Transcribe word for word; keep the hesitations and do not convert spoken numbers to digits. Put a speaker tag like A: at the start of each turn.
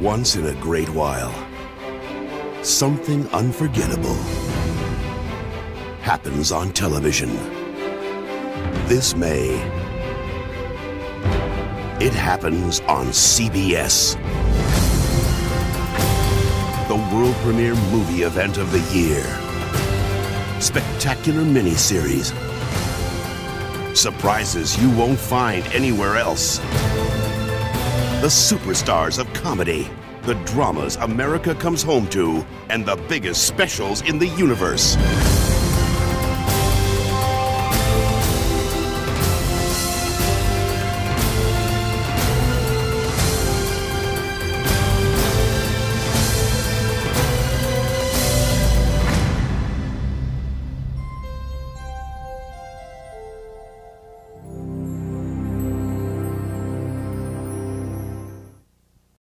A: Once in a great while, something unforgettable happens on television. This May, it happens on C B S. The world premiere movie event of the year. Spectacular miniseries. Surprises you won't find anywhere else. The superstars of comedy, the dramas America comes home to, and the biggest specials in the universe.